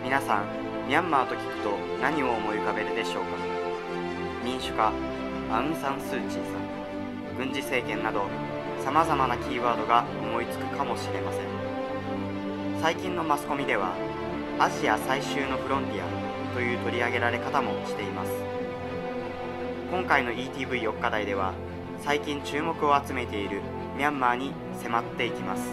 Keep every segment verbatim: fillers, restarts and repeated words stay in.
皆さん、ミャンマーと聞くと何を思い浮かべるでしょうか。民主化、アウン・サン・スー・チーさん、軍事政権などさまざまなキーワードが思いつくかもしれません。最近のマスコミではアジア最終のフロンティアという取り上げられ方もしています。今回の イーティーブイよっかだいでは最近注目を集めているミャンマーに迫っていきます。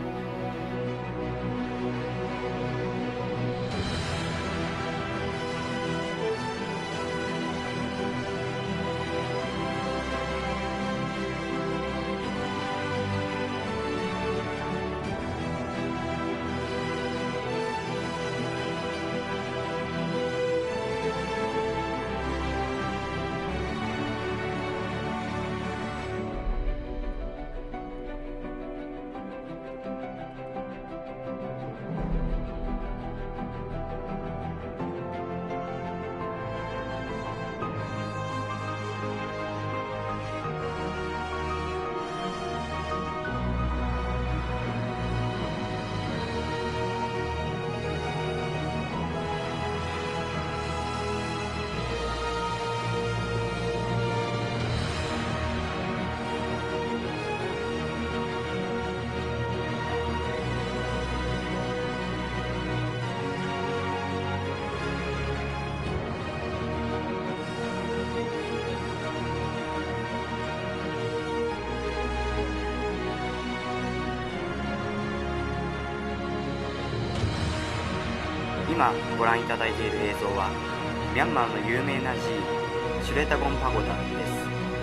今ご覧いただいている映像はミャンマーの有名な寺院シュレタゴンパゴダです。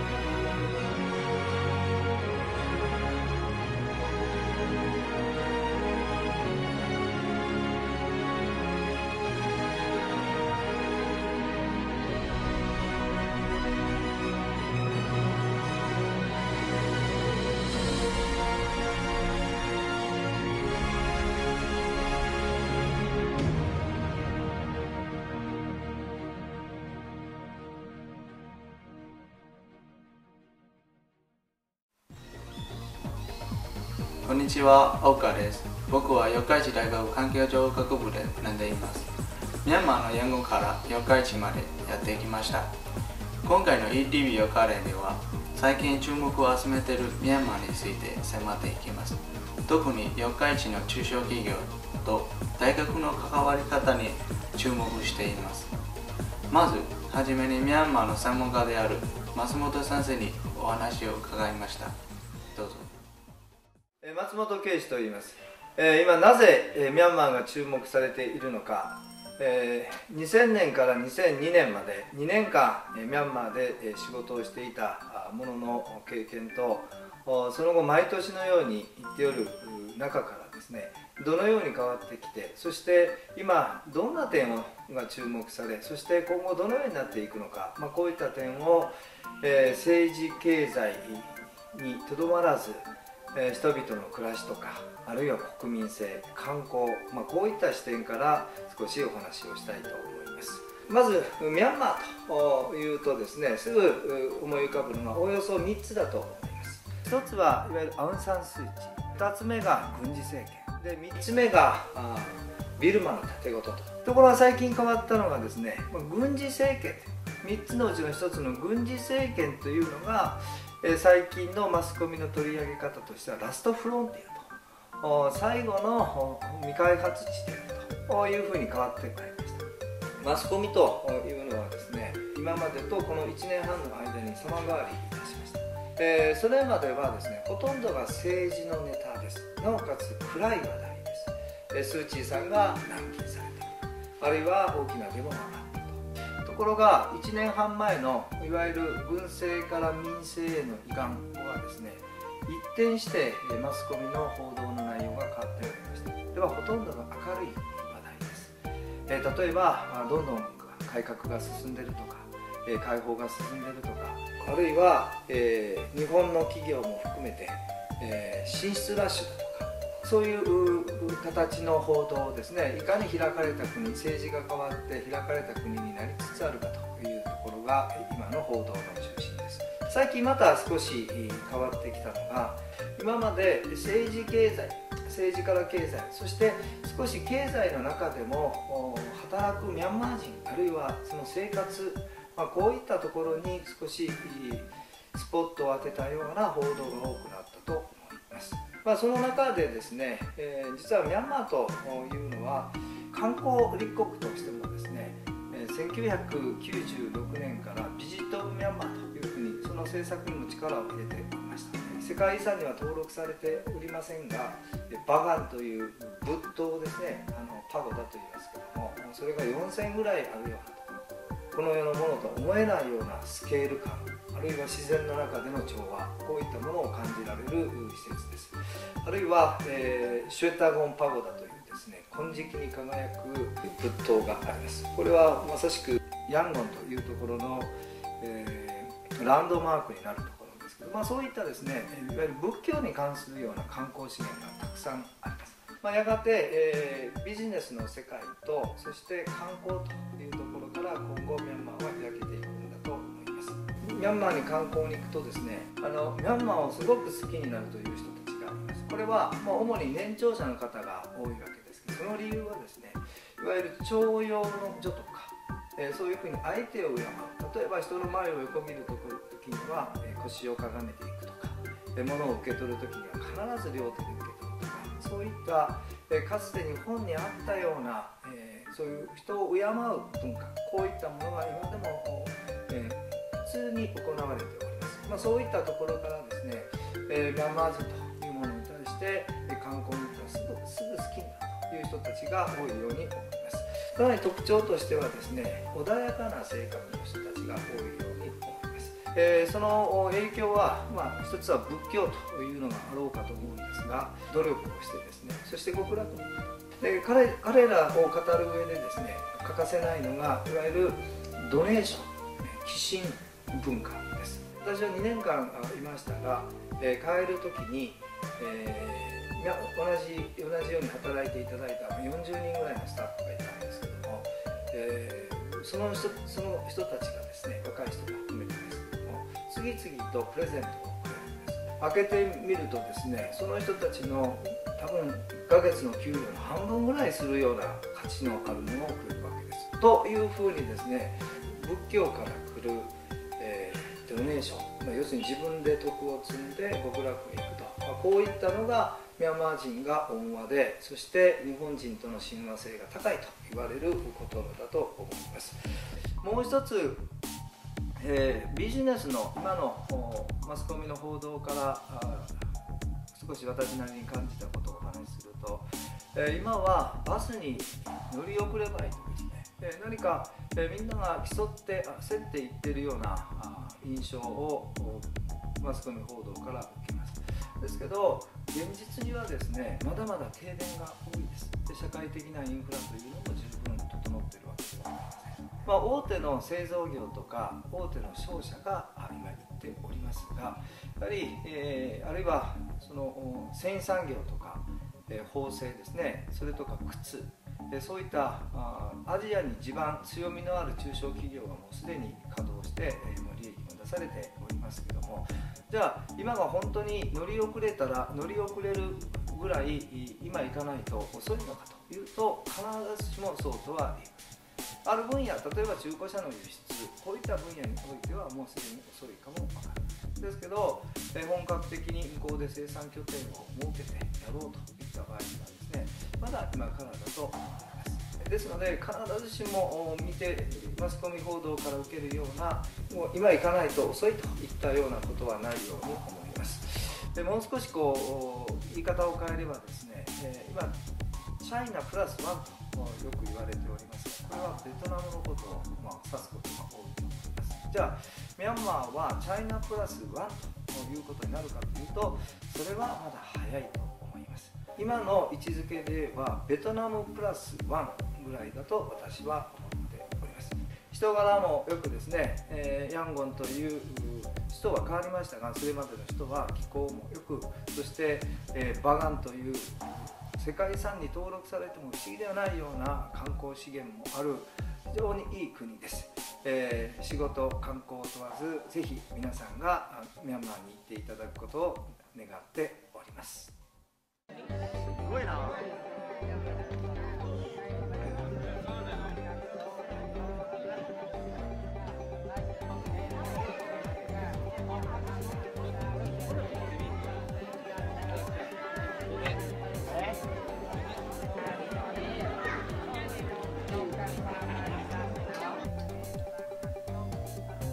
こんにちは、オカです。僕は四日市大学環境情学部で学んでいます。ミャンマーのヤンゴンから四日市までやってきました。今回の イーティーブイよっかだいでは最近注目を集めているミャンマーについて迫っていきます。特に四日市の中小企業と大学の関わり方に注目しています。まずはじめにミャンマーの専門家である松本先生にお話を伺いました。どうぞ。 松本圭司と言います。今なぜミャンマーが注目されているのか。にせんねんからにせんにねんまでにねんかんミャンマーで仕事をしていたものの経験と、その後毎年のように行っておる中からですね、どのように変わってきて、そして今どんな点が注目され、そして今後どのようになっていくのか、まあ、こういった点を、えー、政治経済にとどまらず、えー、人々の暮らしとか、あるいは国民性、観光、まあ、こういった視点から少しお話をしたいと思います。まずミャンマーというとですね、すぐ思い浮かぶのがおよそみっつだと思います。ひとつはいわゆるアウン・サン・スー・チー、ふたつめが軍事政権で、みっつめがビルマの盾事と。ところが最近変わったのがですね、軍事政権、みっつのうちのひとつの軍事政権というのが最近のマスコミの取り上げ方としてはラストフロンティアと、最後の未開発地であるというふうに変わってまいりました。マスコミというのはですね、今までとこのいちねんはんの間に様変わりいたしました。えー、それまではですね、ほとんどが政治のネタです。なおかつ暗い話題です。スー・チーさんが軟禁されている、あるいは大きなデモがあったと。ところがいちねんはんまえのいわゆる軍政から民政への移管はですね、一転してマスコミの報道の内容が変わっておりました。ではほとんどが明るい話題です。えー、例えばどんどん改革が進んでいるとか、えー、解放が進んでいるとか、あるいは、えー、日本の企業も含めて、えー、進出ラッシュだとか、そういう形の報道をですね、いかに開かれた国、政治が変わって開かれた国になりつつあるかというところが今の報道の中心です。最近また少し変わってきたのが、今まで政治経済、 政治から経済、そして少し経済の中でも働くミャンマー人、あるいはその生活、まあ、こういったところに少しスポットを当てたような報道が多くなったと思います。まあ、その中でですね、えー、実はミャンマーというのは観光立国としてもですね、せんきゅうひゃくきゅうじゅうろくねんからビジット・オブ・ミャンマーというふうにその政策にも力を入れておりました。世界遺産には登録されておりませんが、バガンという仏塔ですね、あのパゴダと言いますけども、それがよんせんぐらいあるようなところ、この世のものとは思えないようなスケール感、あるいは自然の中での調和、こういったものを感じられる施設です。あるいは、えー、シュエタゴンパゴダというですね、金色に輝く仏塔があります。これはまさしくヤンゴンというところの、えー、ランドマークになるところですけど、まあ、そういったですね、いわゆる仏教に関するような観光資源がたくさんあります。まあ、やがて、えー、ビジネスの世界とそして観光というところから今後ミャンマーは開けていくんだと思います。ミャンマーに観光に行くとですね、あのミャンマーをすごく好きになるという人たちがあります。これは、まあ、主に年長者の方が多いわけですけど、その理由はですね、いわゆる徴用の女とか、えー、そういうふうに相手を敬う、例えば人の前を横切る時には、えー、腰をかがめていくとか、えー、物を受け取る時には必ず両手で受け取るとか、そういった、えー、かつて日本にあったような、えー、そういう人を敬う文化、こういったものが今でも、えー、普通に行われております。まあ、そういったところからですね、えー、ミャンマー人というものに対して、えー、観光に行ったらすぐすぐ好きになるという人たちが多いように思います。さらに特徴としてはですね、穏やかな性格の人たちが多いように思います。えー、その影響は、まあ、一つは仏教というのがあろうかと思うんですが、努力をしてですね、そして極楽に行く。で 彼, 彼らを語る上でですね、欠かせないのがいわゆるドネーション、寄進文化です。私はにねんかんいましたが、えー、帰る時に、えー同じ, 同じように働いていただいたよんじゅうにんぐらいのスタッフがいたんですけども、えー、そ, の 人, その人たちがですね、若い人が含めてですけども、次々とプレゼントをくれるんです。開けてみるとですね、その人たちの多分いっかげつの給料の半分ぐらいするような価値のあるものをくれるわけです。というふうにですね、仏教から来る、えー、ドネーション、まあ、要するに自分で徳を積んで極楽に行くと、まあ、こういったのがミャンマー人が温和で、そして日本人との親和性が高いと言われることだと思います。もう一つ、えー、ビジネスの今のマスコミの報道から少し私なりに感じたことをお話しすると、えー、今はバスに乗り遅れまいとですね、えー、何か、えー、みんなが競って焦っていっているような印象をマスコミ報道から受けます。ですけど、現実にはですね、まだまだ停電が多いです。で、社会的なインフラというのも十分整っているわけではありません。まあ、大手の製造業とか大手の商社が今言っておりますが、やはり、えー、あるいはその繊維産業とか、えー、縫製ですね、それとか靴、えー、そういったあアジアに地盤強みのある中小企業がもうすでに稼働して、えー、利益も出されておりますけども、じゃあ今が本当に乗り遅れたら乗り遅れるぐらい今行かないと遅いのかというと、必ずしもそうとは言えません。ある分野、例えば中古車の輸出、こういった分野においてはもうすでに遅いかもわからないですけど、本格的に向こうで生産拠点を設けてやろうといった場合にはですね、まだ今からだと思います。ですので、必ずしも見てマスコミ報道から受けるような、もう今行かないと遅いといったようなことはないように思います。でもう少しこう言い方を変えればですね、今チャイナプラスワンとよく言われておりますが、これはベトナムのことを、まあ、指すことが多いと思います。じゃあミャンマーはチャイナプラスワンということになるかというと、それはまだ早いと思います。今の位置づけではベトナムプラスワンぐらいだと私は思っております。人柄もよくですね、えー、ヤンゴンという首都は変わりましたが、それまでの人は気候もよく、そして、えー、バガンという世界遺産に登録されても不思議ではないような観光資源もある非常にいい国です。えー、仕事観光を問わず、ぜひ皆さんがミャンマーに行っていただくことを願っております。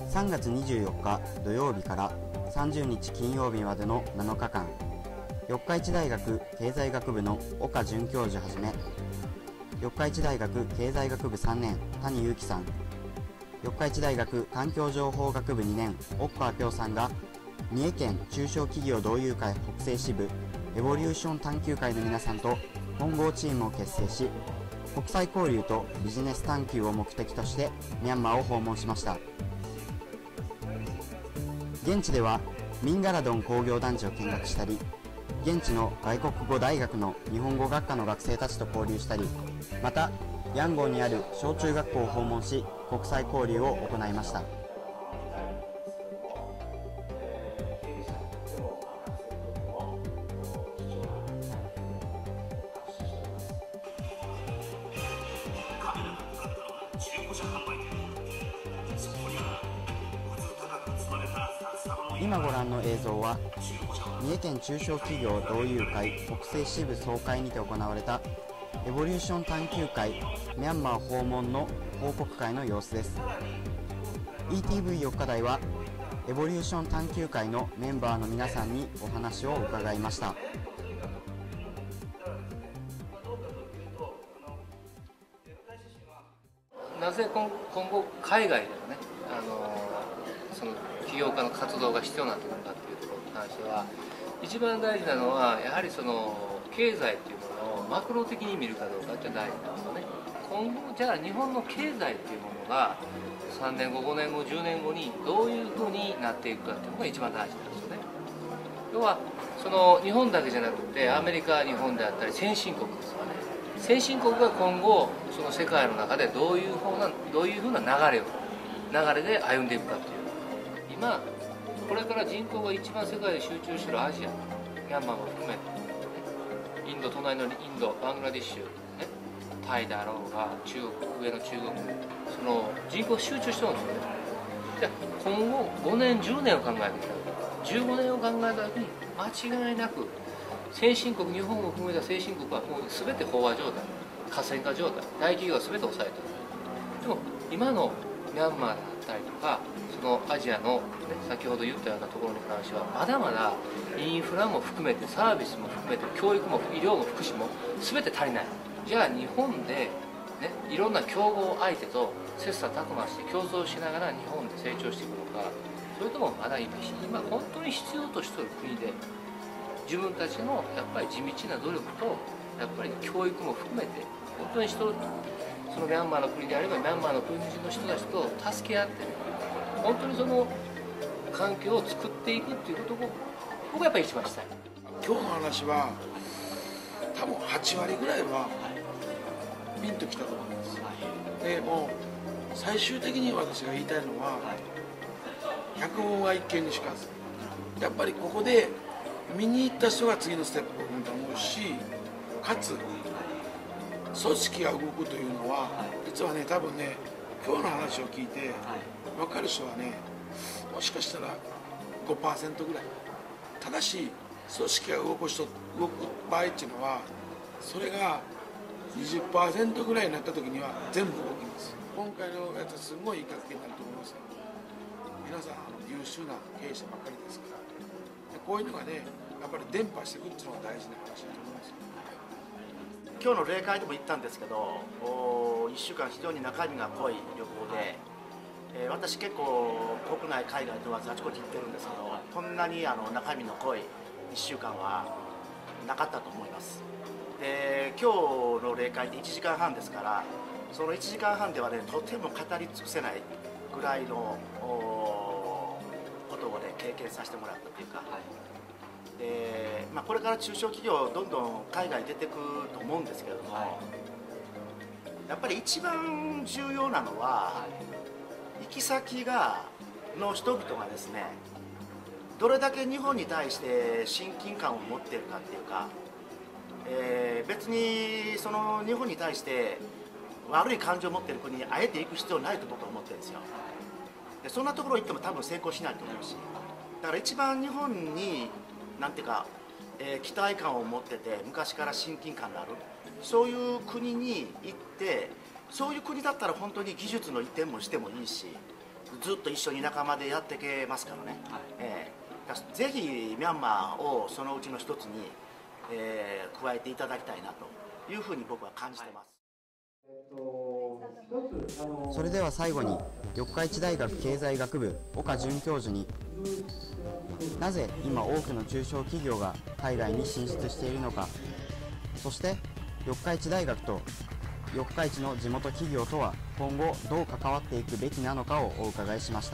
さんがつにじゅうよっか土曜日からさんじゅうにち金曜日までのなのかかん、四日市大学経済学部の岡准教授はじめ、四日市大学経済学部さんねん谷祐樹さん、四日市大学環境情報学部にねん奥川亮さんが、三重県中小企業同友会北西支部エボリューション探究会の皆さんと混合チームを結成し、国際交流とビジネス探求を目的としてミャンマーを訪問しました。現地ではミンガラドン工業団地を見学したり、現地の外国語大学の日本語学科の学生たちと交流したり、またヤンゴンにある小中学校を訪問し、国際交流を行いました。今ご覧の映像は、三重県中小企業同友会北西支部総会にて行われたエボリューション探究会ミャンマー訪問の報告会の様子です。 イーティーブイ よっか台はエボリューション探究会のメンバーの皆さんにお話を伺いました。 なぜ今後海外でのね、あのその起業家の活動が必要になってくるかっていうところに関しては、一番大事なのはやはりその経済っていうものをマクロ的に見るかどうかって大事なんですよね。今後じゃあ日本の経済っていうものがさんねんごごねんごじゅうねんごにどういうふうになっていくかっていうのが一番大事なんですよね。要はその日本だけじゃなくてアメリカ、日本であったり先進国ですよね。先進国が今後その世界の中でどういうふうなどういうふうな流れを流れで歩んでいくかという、今これから人口が一番世界で集中しているアジア、ミャンマーも含めて、インド隣のインド、バングラディッシュ、ね、タイだろうが中国、上の中国、その人口が集中してるんですよね。じゃあ今後ごねんじゅうねんを考えてみたら、じゅうごねんを考えた時に間違いなく先進国、日本を含めた先進国はもう全て飽和状態、河川化状態、大企業が全て抑えている。でも今のミャンマーだったりとか、そのアジアの、ね、先ほど言ったようなところに関してはまだまだインフラも含めてサービスも含めて教育も医療も福祉も全て足りない。じゃあ日本で、ね、いろんな競合相手と切磋琢磨して競争しながら日本で成長していくのか、それともまだ今今本当に必要としている国で自分たちのやっぱり地道な努力とやっぱり教育も含めて本当に人、そのミャンマーの国であればミャンマーの国の人たちと助け合って、ね、本当にその環境を作っていくっていうことを僕はやっぱり一番したい。 今日の話は多分はちわりぐらいはピンときたと思います。でもう最終的に私が言いたいのは、百聞は一見にしかず。やっぱりここで見に行った人が次のステップを踏むと思うし、かつ組織が動くというのは実はね、多分ね、今日の話を聞いて分かる人はね、もしかしたら ごパーセント ぐらい。ただし組織が動く人動く場合っていうのは、それが にじゅっパーセント ぐらいになった時には全部動きます。今回のやつはすごいいい関係になると思います。皆さん優秀な経営者ばっかりですから、でこういうのがね、やっぱり伝播していくっていうのが大事な話だと思います。 今日の例会でも言ったんですけど、いっしゅうかん非常に中身が濃い旅行で、えー、私結構国内海外問わずあちこち行ってるんですけど、こんなにあの中身の濃いいっしゅうかんはなかったと思います。で今日の例会でいちじかんはんですから、そのいちじかんはんではね、とても語り尽くせないぐらいのことをね経験させてもらったというか、はい、でまあ、これから中小企業どんどん海外出てくると思うんですけれども、はい、やっぱり一番重要なのは、はい、行き先がの人々がですね、どれだけ日本に対して親近感を持っているかっていうか、えー、別にその日本に対して悪い感情を持っている国にあえて行く必要ないと僕は思ってるんですよ。でそんなところ行っても多分成功しないと思うし、だから一番日本になんていうか、えー、期待感を持ってて昔から親近感がある、そういう国に行って、そういう国だったら本当に技術の移転もしてもいいし、 ずっと一緒に仲間でやってけますからね、はい、えー、だからぜひミャンマーをそのうちの一つに、えー、加えていただきたいなというふうに僕は感じてます。 それでは最後に四日市大学経済学部岡准教授に、なぜ今多くの中小企業が海外に進出しているのか、そして四日市大学と四日市の地元企業とは今後どう関わっていくべきなのかをお伺いしました。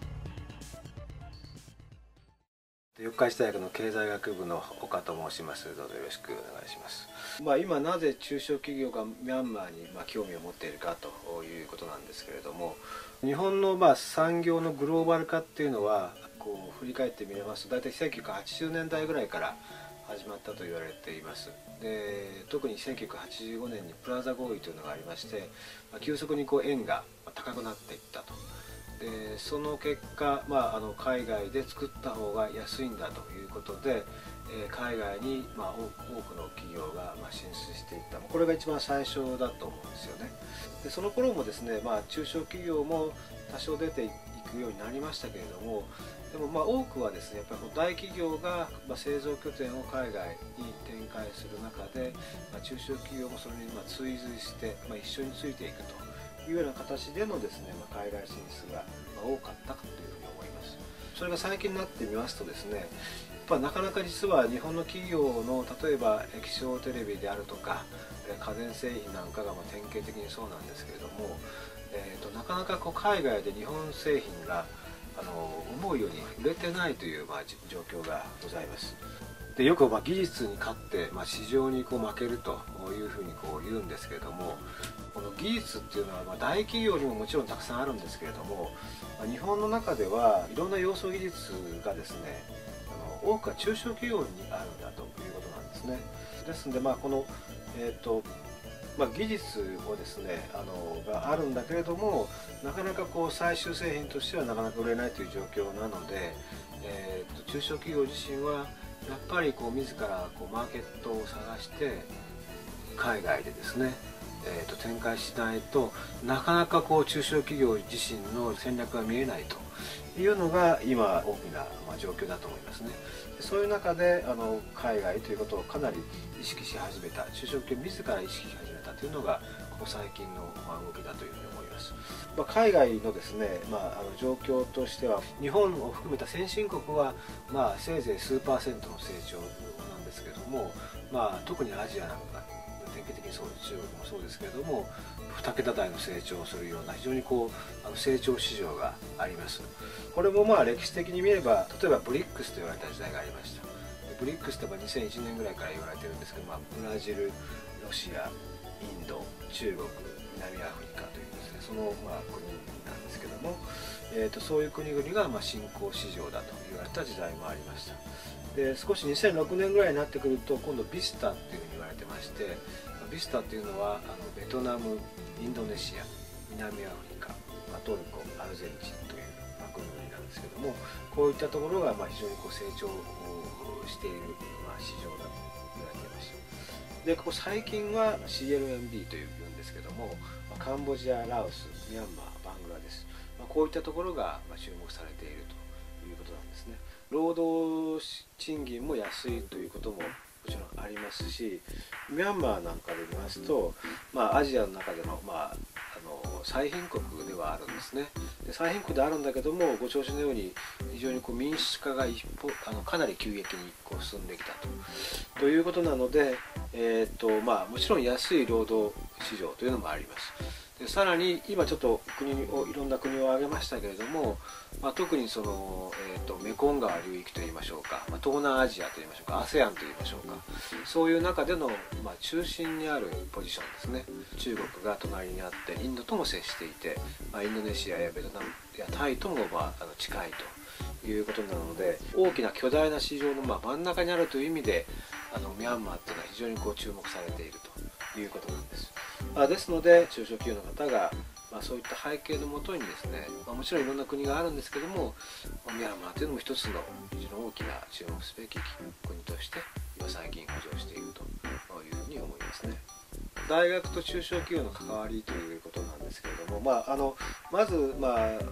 四日市大学の経済学部の岡と申します。どうぞよろしくお願いします。 まあ、今なぜ中小企業がミャンマーにまあ興味を持っているかということなんですけれども、日本のまあ産業のグローバル化っていうのはこう振り返ってみますと大体せんきゅうひゃくはちじゅうねんだいぐらいから始まったと言われています。で特にせんきゅうひゃくはちじゅうごねんにプラザ合意というのがありまして、まあ、急速にこう円が高くなっていったと。でその結果、まあ、あの海外で作った方が安いんだということで、えー、海外に、まあ、多くの企業が、まあ、進出していった、これが一番最初だと思うんですよね。でその頃もですね、まあ、中小企業も多少出ていくようになりましたけれども、でもまあ多くはですね、やっぱり大企業がまあ製造拠点を海外に展開する中で、まあ、中小企業もそれにまあ追随して、まあ、一緒についていくというような形でのですね、まあ、海外進出が多かったというふうに思います。それが最近になってみますとですね、やっぱなかなか実は日本の企業の例えば液晶テレビであるとか家電製品なんかがまあ典型的にそうなんですけれども、えー、となかなかこう海外で日本製品があの思うように売れてないというまあ状況がございます。でよくまあ技術に勝って、まあ、市場にこう負けるというふうにこう言うんですけれども、この技術っていうのはまあ大企業にももちろんたくさんあるんですけれども、まあ、日本の中ではいろんな要素技術がですね、あの多くは中小企業にあるんだということなんですね。ですのでまあこの、えーとまあ、技術をですねあのがあるんだけれども、なかなかこう最終製品としてはなかなか売れないという状況なので、えーと中小企業自身はやっぱりこう自らこうマーケットを探して海外でですね、えー、と展開しないとなかなかこう中小企業自身の戦略が見えないというのが今大きなまあ状況だと思いますね。そういう中であの海外ということをかなり意識し始めた、中小企業自ら意識し始めたというのがここ最近のまあ動きだというふうに思います。まあ、海外のですね、まあ、あの状況としては日本を含めた先進国は、まあ、せいぜい数パーセントの成長なんですけれども、まあ、特にアジアなんか典型的にそう中国もそうですけれどもにけた台の成長をするような非常にこうあの成長市場があります。これもまあ歴史的に見れば例えばブリックスと言われた時代がありました。ブリックスってにせんいちねんぐらいから言われてるんですけど、まあ、ブラジル、ロシア、インド、中国、南アフリカというですね、そのまあ国なんですけども、えー、とそういう国々がまあ新興市場だと言われた時代もありました。で少しにせんろくねんぐらいになってくると今度ビスタっていうふうに言われてまして、ビスタっていうのはあのベトナム、インドネシア、南アフリカ、まあ、トルコ、アルゼンチンという、まあ、国々なんですけども、こういったところがまあ非常にこう成長している、まあ、市場だと言われていました。でここ最近は シーエルエムビー というんですけども、まあ、カンボジア、ラオス、ミャンマー、バングラデシュ、まあ、こういったところがまあ注目されているということなんですね。労働賃金も安いということももちろんありますし、ミャンマーなんかで見ますと、まあ、アジアの中での、まあ、あの最貧国ではあるんですね。で最貧国であるんだけども、ご承知のように非常にこう民主化が一歩あのかなり急激にこう進んできたとということなので、えーとまあ、もちろん安い労働市場というのもあります。でさらに今ちょっと国をいろんな国を挙げましたけれども、まあ、特にその、えー、とメコン川流域といいましょうか、まあ、東南アジアといいましょうか、 アセアン といいましょうか、そういう中での、まあ、中心にあるポジションですね。中国が隣にあってインドとも接していて、まあ、インドネシアやベトナムやタイとも、まあ、あの近いということなので、大きな巨大な市場の、まあ、真ん中にあるという意味であのミャンマーっていうのは非常にこう注目されているということなんです。まあ、ですので中小企業の方が、まあ、そういった背景のもとにですね、まあ、もちろんいろんな国があるんですけども、ミャンマーというのも一つの非常に大きな注目すべき国として今最近浮上しているというふうに思いますね。大学と中小企業の関わりということなんですけれども、まあ、あのまず、まあ、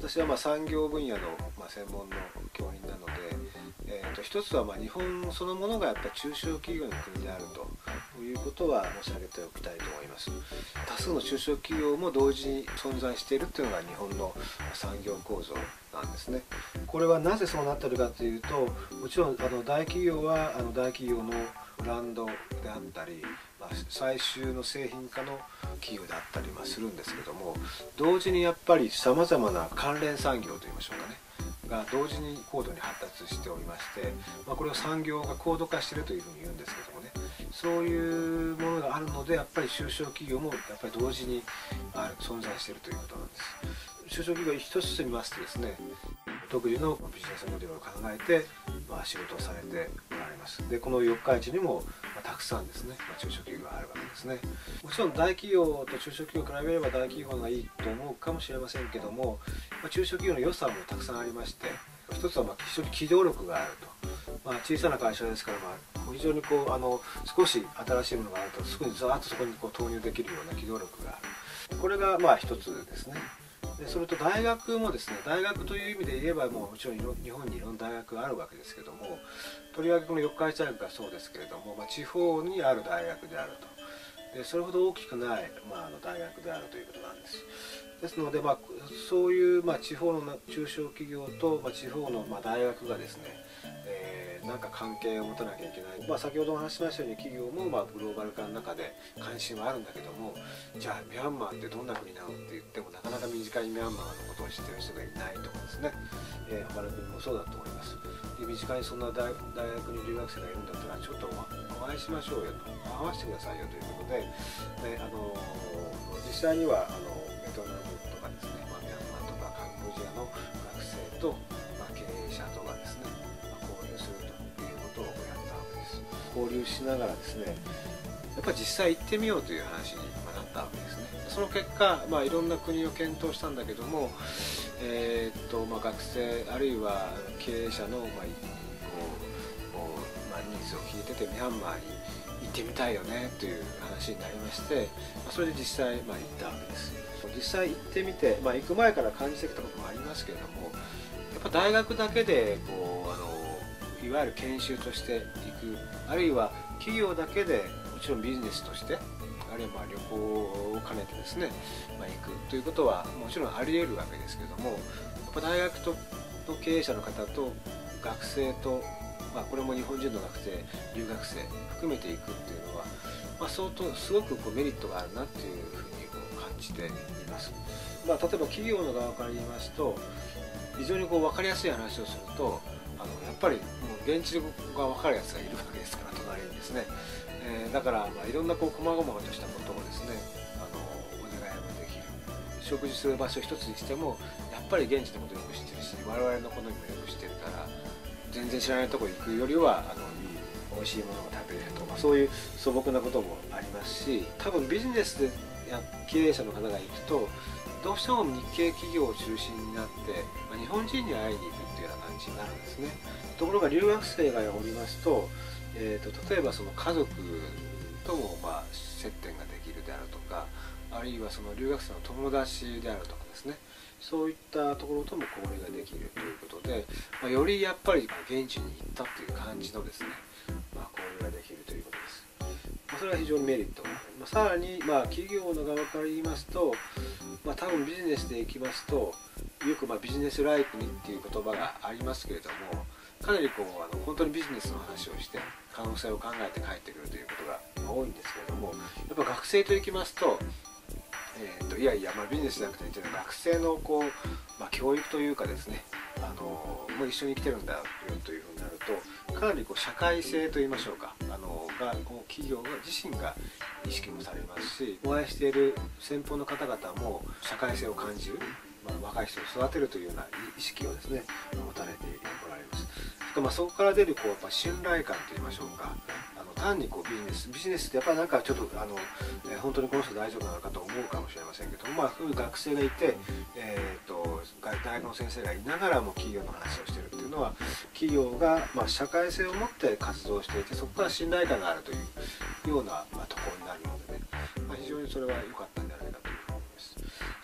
私はまあ産業分野のまあ専門の教員なので、えー、と一つはまあ日本そのものがやっぱり中小企業の国であるということは申し上げておきたいと思います。多数の中小企業も同時に存在しているというのが日本の産業構造なんですね。これはなぜそうなっているかというと、もちろんあの大企業はあの大企業のブランドであったり、まあ、最終の製品化の企業であったりするんですけども、同時にやっぱりさまざまな関連産業といいましょうかねが同時に高度に発達しておりまして、まあ、これを産業が高度化しているというふうに言うんですけどもね、そういうものがあるので、やっぱり中小企業もやっぱり同時にある存在しているということなんです。中小企業一つと見ますとですね、独自のビジネスモデルを考えて、まあ、仕事をされておられます。でこの四日市にも、まあ、たくさんですね、まあ、中小企業があるわけですね。もちろん大企業と中小企業を比べれば大企業がいいと思うかもしれませんけども、まあ、中小企業の良さもたくさんありまして、一つはまあ非常に機動力があると、まあ、小さな会社ですから、まあ、非常にこうあの少し新しいものがあるとすぐにざーっとそこにこう投入できるような機動力がある。これがまあ一つですね。でそれと大学もですね、大学という意味で言えばもうもちろん日本にいろんな大学があるわけですけども、とりわけこの四日市大学がそうですけれども、まあ、地方にある大学であると。でそれほど大きくない、まあ、あの大学であるということなんです。ですので、まあ、そういう、まあ、地方の中小企業と、まあ、地方の、まあ、大学がですね、えー、なんか関係を持たなきゃいけない、まあ、先ほどお話ししましたように企業も、まあ、グローバル化の中で関心はあるんだけども、じゃあミャンマーってどんな国なのって言ってもなかなか身近にミャンマーのことを知ってる人がいないとかですね、えー、他の国もそうだと思います。で身近にそんな 大, 大学に留学生がいるんだったらちょっとお会いしましょうよと、会わせてくださいよということで、であの実際にはあのベトナムとかですね、まあ、ミャンマーとかカンボジアの学生と、まあ、経営者とかですね、まあ、交流するということをやったわけです。交流しながらですね、やっぱり実際行ってみようという話になったわけですね。その結果、まあ、いろんな国を検討したんだけども、えーっとまあ、学生あるいは経営者の、まあこうまあ、ニーズを聞いててミャンマーに行ってみたいよねという話になりまして、まあ、それで実際、まあ、行ったわけです。実際行ってみて、まあ、行く前から感じてきたこともありますけれども、やっぱ大学だけでこうあのいわゆる研修として行く、あるいは企業だけでもちろんビジネスとして、あるいはまあ旅行を兼ねてですね、まあ、行くということはもちろんあり得るわけですけれども、やっぱ大学との経営者の方と学生と、まあ、これも日本人の学生留学生含めていくっていうのは、まあ、相当すごくこうメリットがあるなっていうふうにこう感じています。まあ、例えば企業の側から言いますと、非常にこう分かりやすい話をすると、あのやっぱりもう現地が分かるやつがいるわけですから、隣にですね、えー、だからまあいろんなこう細々としたことをですね、あのお願いもできる。食事する場所一つにしてもやっぱり現地のことをよく知ってるし、我々の好みもよく知ってるから、全然知らないところに行くよりはあのいい美味しいものを食べれるとか、そういう素朴なこともありますし、多分ビジネスでや経営者の方が行くとどうしても日系企業を中心になって、まあ、日本人に会いに行くっていうような感じになるんですね。ところが留学生がおりますと、えー、と例えばその家族ともまあ接点ができるであるとか、あるいはその留学生の友達であるとかですね、そういったところとも交流ができるということで、まあ、よりやっぱり現地に行ったっていう感じのですね、まあ、交流ができるということです。まあ、それは非常にメリットがある。まあ、さらにまあ企業の側から言いますと、まあ、多分ビジネスで行きますと、よくまあビジネスライクにっていう言葉がありますけれども、かなりこうあの本当にビジネスの話をして可能性を考えて帰ってくるということが多いんですけれども、やっぱ学生と行きますと、えー、といやいや、まあ、ビジネスじゃなくて学生のこう、まあ、教育というかですね、あのもう一緒に来てるんだよというふうになると、かなりこう社会性といいましょうか、あのが企業が自身が意識もされますし、お会いしている先方の方々も社会性を感じる、まあ、若い人を育てるというような意識をですね持たれておられます。まあ、そこから出るこうやっぱ信頼感といいましょうか、あの単にこうビジネスビジネスってやっぱりなんかちょっとあの、えー、本当にこの人大丈夫なのかと思うかもしれませんけども、まあ、そういう学生がいて、えー、と大学の先生がいながらも企業の話をしているっていうのは、企業がまあ社会性を持って活動していて、そこから信頼感があるというような、まあ、ところになるのでね、まあ、非常にそれは良かったんじゃないかというふうに思います。そ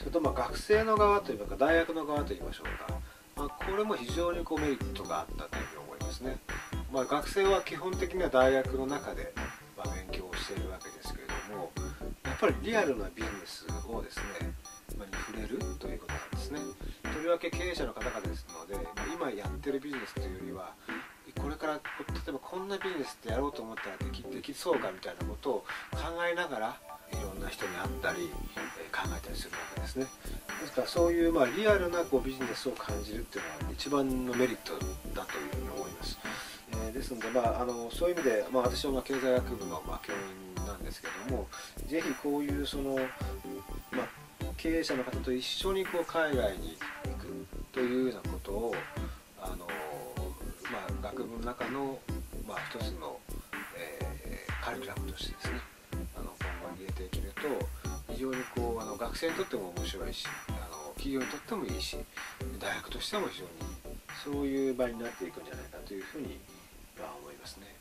れとまあ学生の側といいますか大学の側といいましょうか、まあ、これも非常にこうメリットがあったというふうに思いますね。まあ、学生は基本的には大学の中でまあ勉強をしているわけですけれども、やっぱりリアルなビジネスをですね、まあ、に触れるということなんですね。とりわけ経営者の方々ですので、まあ、今やってるビジネスというよりはこれから例えばこんなビジネスってやろうと思ったらでき、できそうかみたいなことを考えながらいろんな人に会ったり、えー、考えたりするわけですね。ですからそういうまあリアルなこうビジネスを感じるっていうのは一番のメリットだというふうに思います。えー、ですので、まあ、あのそういう意味で、まあ、私はまあ経済学部のまあ教員なんですけども、ぜひこういうその、まあ、経営者の方と一緒にこう海外に行くというようなことをあの、まあ、学部の中の、まあ、一つの、えー、カリキュラムとしてですね、あの今後入れていけると非常にこうあの学生にとっても面白いし、あの企業にとってもいいし、大学としても非常にそういう場になっていくんじゃないかというふうには思いますね。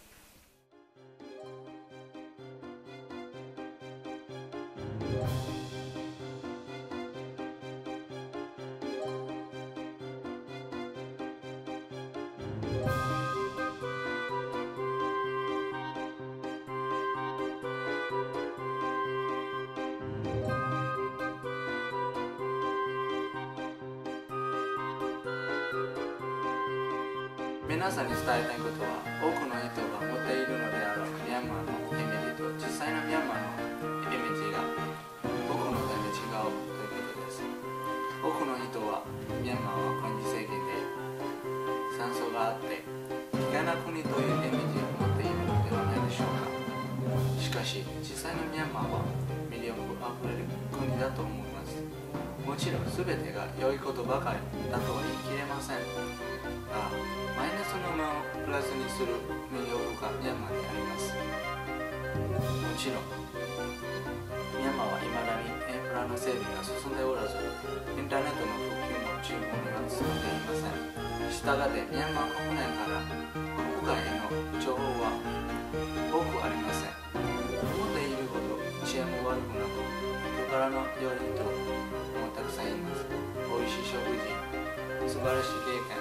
皆さんに伝えたいことは、多くの人が持っているのであるミャンマーのイメージと実際のミャンマーのイメージが僕の点で違うということです。多くの人はミャンマーは軍事政権で戦争があって危険な国というイメージを持っているのではないでしょうか。しかし実際のミャンマーは魅力あふれる国だと思います。もちろん全てが良いことばかりだとは言い切れませんが、マイナスの面をプラスにする魅力がミャンマーにあります。もちろんミャンマーは未だにインフラの整備が進んでおらず、インターネットの普及も十分には進んでいません。したがってミャンマー国内から国外への情報は多くありません。思っているほど治安も悪くなく、人からの良い人もたくさんいます。おいしい食事、素晴らしい経験、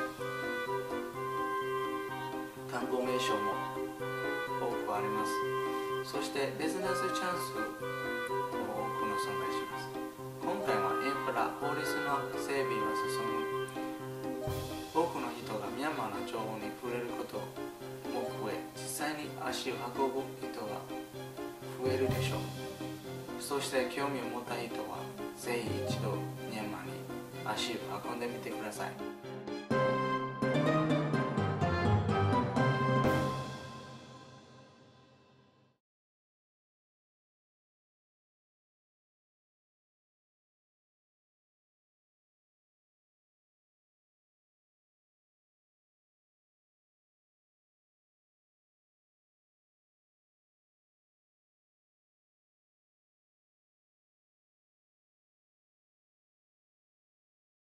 観光名所も多くあります。そしてビジネスチャンスも多くの存在します。今回はインフラ、法律の整備が進む。多くの人がミャンマーの情報に触れることも増え、実際に足を運ぶ人が増えるでしょう。そして興味を持った人はぜひ一度ミャンマーに足を運んでみてください。